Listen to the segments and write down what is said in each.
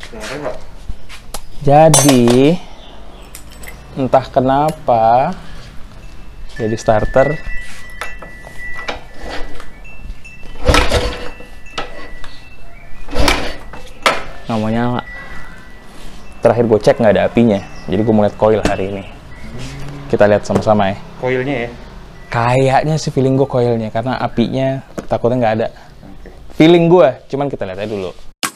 Jadi entah kenapa jadi starter nggak mau nyala. Terakhir gue cek nggak ada apinya, jadi gue mau lihat koil hari ini. Kita lihat sama-sama ya. Koilnya ya? Kayaknya sih feeling gue koilnya, karena apinya takutnya nggak ada. Feeling gue, cuman kita lihat aja dulu.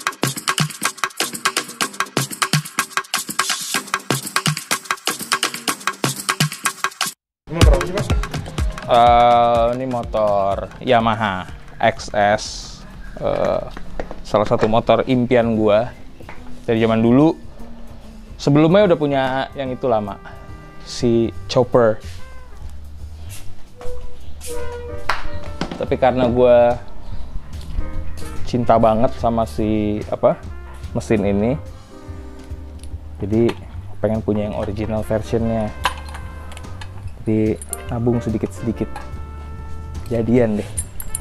Ini motor apa sih, Mas? Ini motor Yamaha XS, salah satu motor impian gua dari zaman dulu. Sebelumnya udah punya yang itu lama, si Chopper. Tapi karena gua cinta banget sama si mesin ini, jadi pengen punya yang original versionnya. Jadi nabung sedikit-sedikit, jadian deh.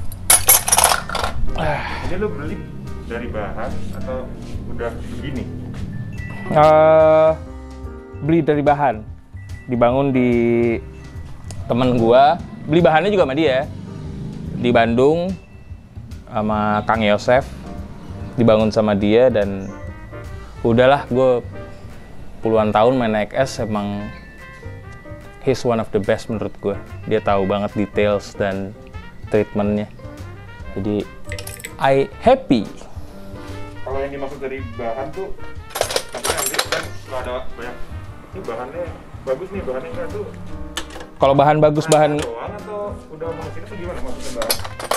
Ini lo beli dari bahan atau udah begini? Beli dari bahan, dibangun di temen gua. Beli bahannya juga sama dia di Bandung sama Kang Yosef, dibangun sama dia. Dan udahlah, gue puluhan tahun main XS, emang he's one of the best menurut gue. Dia tahu banget details dan treatmentnya, jadi I happy. Kalau yang dimaksud dari bahan tuh katanya ambil kan ada banyak ini bahannya bagus nih, bahannya enggak tuh. Kalau bahan bagus, bahan doang atau udah mau kesini tuh gimana maksudnya bahan?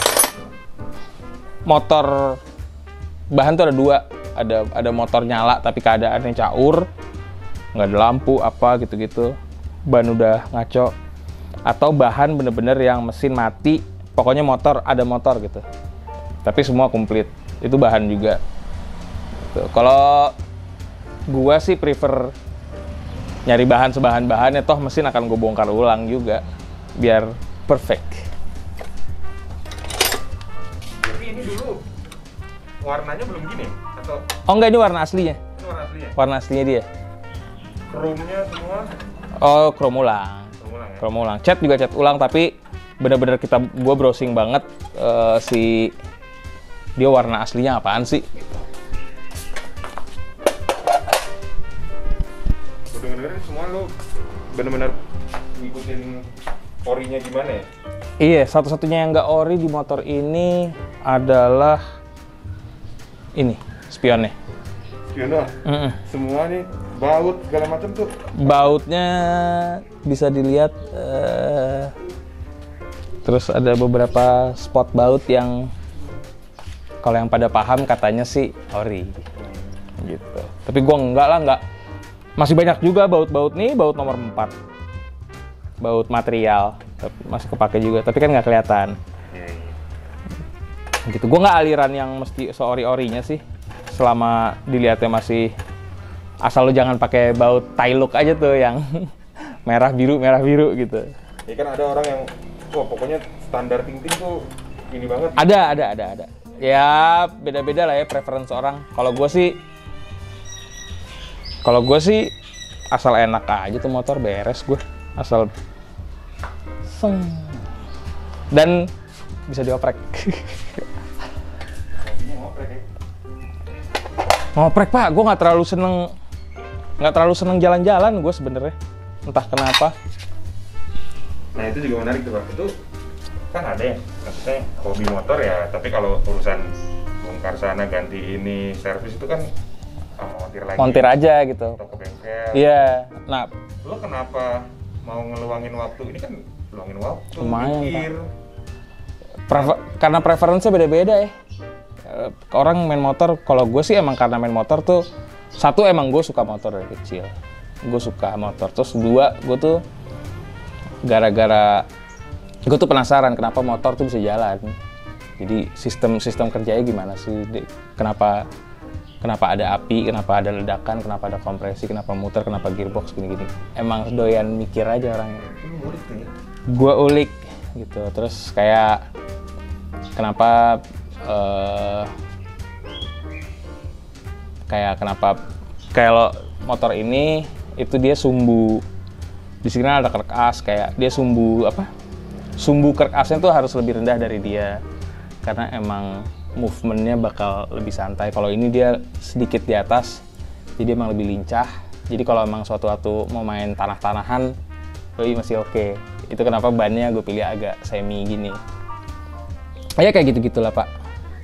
Motor bahan tuh ada dua, ada motor nyala tapi keadaannya caur, nggak ada lampu apa gitu-gitu, ban udah ngaco, atau bahan bener-bener yang mesin mati, pokoknya motor ada motor gitu tapi semua komplit, itu bahan juga. Kalau gua sih prefer nyari bahan sebahan-bahannya, toh mesin akan gue bongkar ulang juga biar perfect. Jadi ini dulu warnanya belum gini atau? Oh enggak, ini warna aslinya. Ini warna aslinya? Warna aslinya dia. Chrome-nya semua? Oh, chrome ulang. Chrome ulang ya? Chrome ulang. Cat juga cat ulang, tapi bener-bener gue browsing banget si dia warna aslinya apaan sih? Denger-denger semua lo bener-bener ngikutin orinya gimana ya? Iya, satu-satunya yang nggak ori di motor ini adalah ini spionnya. Spion doang? Semua nih baut segala macam tuh. Bautnya bisa dilihat, terus ada beberapa spot baut yang kalau yang pada paham katanya sih ori gitu. Tapi gua enggak. Masih banyak juga baut-baut nih, baut nomor 4. Baut material, tapi masih kepake juga, tapi kan nggak kelihatan. Gitu. Gua nggak aliran yang mesti seori-orinya sih. Selama dilihatnya masih, asal lu jangan pakai baut tie look aja tuh yang merah biru gitu. Ya kan ada orang yang wah pokoknya standar ting-ting tuh ini banget. Ada. Ya beda-beda lah ya preference orang. Kalau gue sih asal enak aja tuh motor, beres gue. Asal seng dan bisa dioprek. Ngoprek Pak, gue nggak terlalu seneng jalan-jalan gue sebenarnya, entah kenapa. Nah itu juga menarik tuh Pak. Itu kan ada ya, maksudnya hobi motor ya, tapi kalau urusan bongkar sana ganti ini servis itu kan montir lagi. Montir aja gitu. Atau ke bengkel. Iya. Nah, lo kenapa mau ngeluangin waktu? Ini kan ngeluangin waktu. Lumayan, mikir. Karena preferensinya beda-beda ya. Orang main motor, kalau gue sih emang karena main motor tuh, satu emang gue suka motor dari kecil. Gue suka motor. Terus dua, gue tuh gara-gara gue tuh penasaran kenapa motor tuh bisa jalan. Jadi sistem kerjanya gimana sih? Kenapa ada api, kenapa ada ledakan, kenapa ada kompresi, kenapa muter, kenapa gearbox gini-gini. Emang doyan mikir aja orangnya. Gue ulik gitu. Terus kayak Kayak kenapa kalau motor ini itu dia sumbu di sini ada kerk as, kayak dia sumbu apa? Sumbu kerk asnya tuh harus lebih rendah dari dia karena emang movementnya bakal lebih santai. Kalau ini dia sedikit di atas, jadi emang lebih lincah. Jadi kalau emang suatu-suatu mau main tanah-tanahan, masih oke. Itu kenapa bannya gue pilih agak semi gini. Ya kayak gitu-gitulah Pak.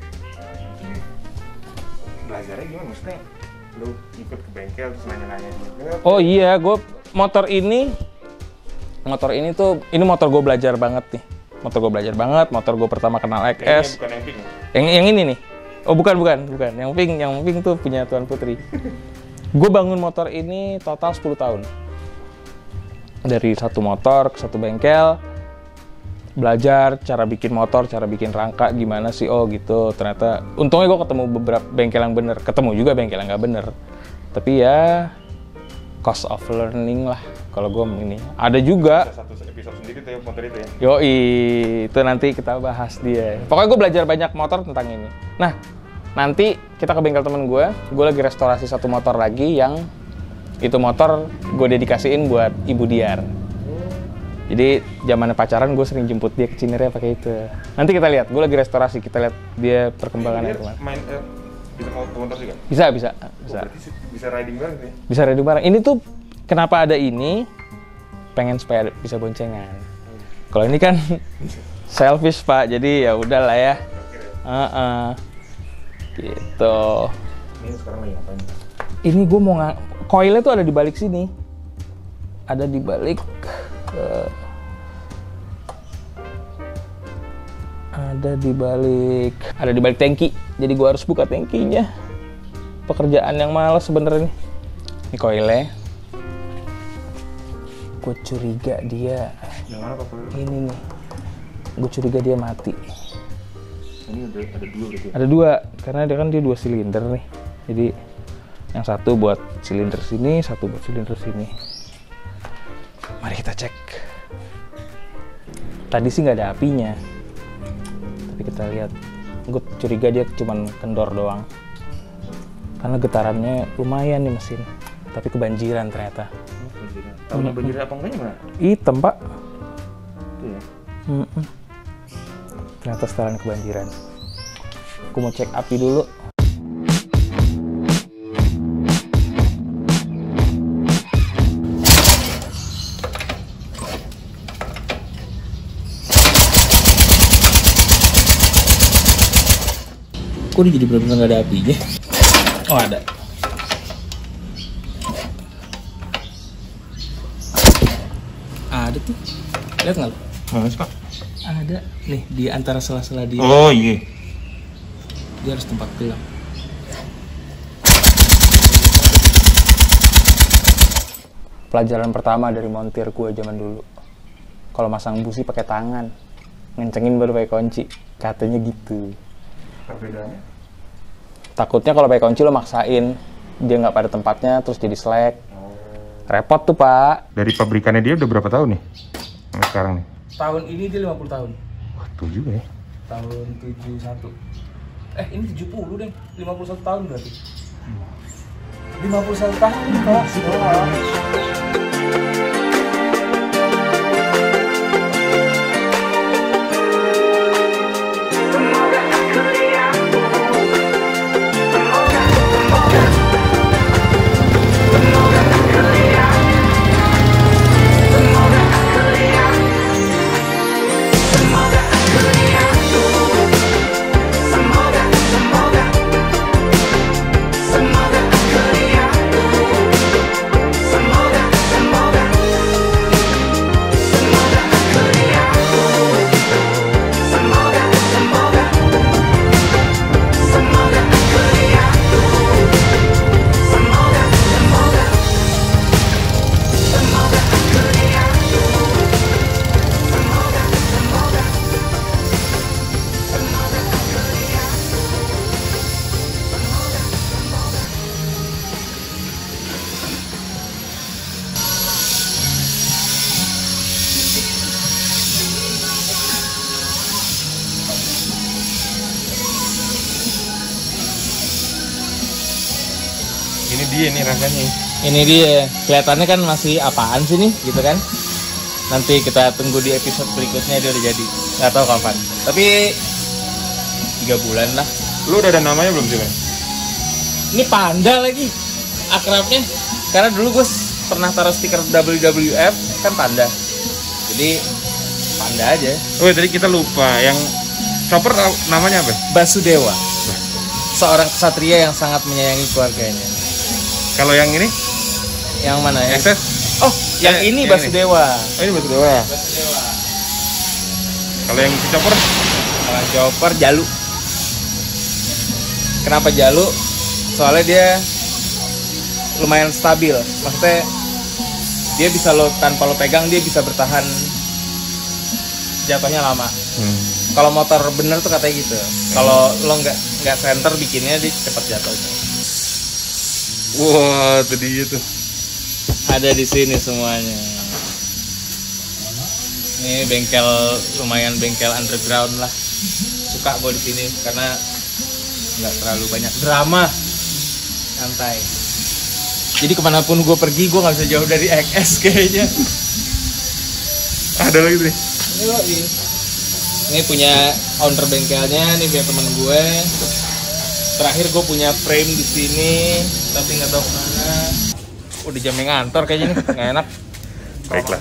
Belajarnya gimana? Maksudnya lu ikut ke bengkel terus nanya-nanya juga? Oh iya, gue motor ini tuh, ini motor gue belajar banget nih. Motor gue pertama kenal XS. Bukan yang pink? Yang ini nih. Oh bukan. Yang pink tuh punya Tuan Putri. Gue bangun motor ini total 10 tahun. Dari satu motor ke satu bengkel, belajar cara bikin motor, cara bikin rangka gimana sih, oh gitu. Ternyata untungnya gue ketemu beberapa bengkel yang bener, ketemu juga bengkel yang nggak bener. Tapi ya cost of learning lah kalau gue ini. Ada juga satu episode sendiri tuh ya motor itu ya. Yoi, itu nanti kita bahas dia. Pokoknya gue belajar banyak motor tentang ini. Nah, nanti kita ke bengkel temen gue lagi restorasi satu motor lagi yang itu motor gue dedikasiin buat Ibu Diar. Jadi zamannya pacaran gue sering jemput dia ke Cinere pakai itu. Nanti kita lihat, gue lagi restorasi, kita lihat dia perkembangannya kemana. Main bisa mau motor juga? Bisa. Berarti bisa riding bareng ya? Bisa riding bareng. Ini tuh kenapa ada ini? Pengen supaya bisa boncengan. Kalau ini kan selfish Pak, jadi ya udahlah ya. Gitu. Ini sekarang lagi ngapain? Ini gue mau koilnya tuh ada di balik sini. Ada di balik ada di balik tangki. Jadi gue harus buka tangkinya. Pekerjaan yang malas sebenarnya. Ini koilnya. Gue curiga dia. Yang mana Pak? Ini nih. Gue curiga dia mati. Ini ada dua gitu ya? Ada dua, karena dia 2 silinder nih. Jadi yang satu buat silinder sini, satu buat silinder sini. Mari kita cek. Tadi sih nggak ada apinya, tapi kita lihat. Gue curiga dia cuman kendor doang. Karena getarannya lumayan nih mesin, tapi kebanjiran ternyata. Tahu banjir apa enggaknya mana? Hitam Pak. Itu ya? Ternyata setelan kebanjiran. Aku mau cek api dulu. Kok dia jadi benar-benar nggak ada apinya? Oh ada. Ada tuh. Lihat nggak lo? Mana sih Pak? Ada nih di antara sela-sela dia. Oh iya. Dia harus tempat gelap. Pelajaran pertama dari montir gue zaman dulu. Kalau masang busi pakai tangan, ngencengin baru pakai kunci. Katanya gitu. Perbedaannya? Takutnya kalau pakai kunci lo maksain, dia nggak pada tempatnya terus jadi slack. Repot tuh Pak. Dari pabrikannya dia udah berapa tahun nih? Sampai sekarang nih? Tahun ini dia 50 tahun. Wah, tuh juga ya. Tahun 71. Ini 70 deh. 51 tahun berarti. 51 tahun Pak. Ini dia nih rasanya. Ini dia, kelihatannya kan masih apaan sih nih, gitu kan? Nanti kita tunggu di episode berikutnya dia udah jadi. Nggak tahu kapan. Tapi 3 bulan lah. Lu udah ada namanya belum sih, Bang? Ini Panda lagi akrabnya. Karena dulu gue pernah taruh stiker WWF kan Panda. Jadi Panda aja. Oh, tadi kita lupa yang chopper namanya apa? Basudewa. Seorang ksatria yang sangat menyayangi keluarganya. Kalau yang ini? Yang mana ya? XF? Oh, yang ini Basudewa. Oh, ini Basudewa. Basudewa. Kalau yang si chopper? Kalau chopper Jalu. Kenapa Jalu? Soalnya dia lumayan stabil. Maksudnya dia bisa tanpa lo pegang dia bisa bertahan jatuhnya lama. Kalau motor bener tuh katanya gitu. Kalau lo nggak center bikinnya dia cepat jatuhnya. Wah, itu dia tuh. Ada di sini semuanya. Ini bengkel lumayan bengkel underground lah. Suka gue di sini karena nggak terlalu banyak drama, santai. Jadi kemanapun gue pergi gue nggak bisa jauh dari XS kayaknya. Ada lagi nih. Ini punya owner bengkelnya, ini punya temen gue. Terakhir gue punya frame di sini, tapi nggak tahu kemana. Udah jamnya ngantor kayaknya nih, nggak enak. Baiklah.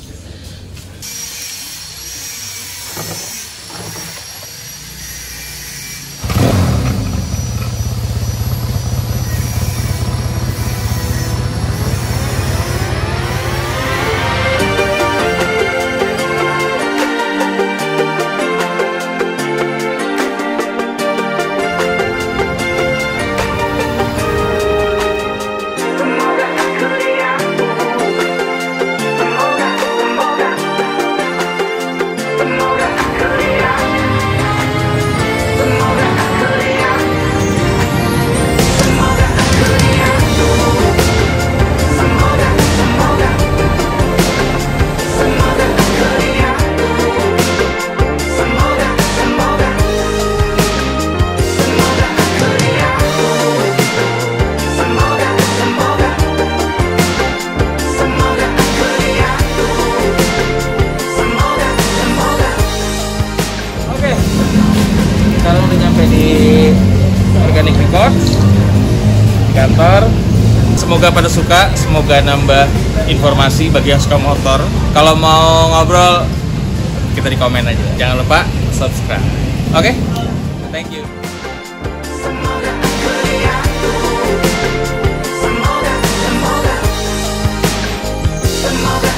Sekarang udah nyampe di Organic Record di kantor. Semoga pada suka, semoga nambah informasi bagi yang suka motor. Kalau mau ngobrol kita di komen aja. Jangan lupa subscribe. Oke? Thank you. Semoga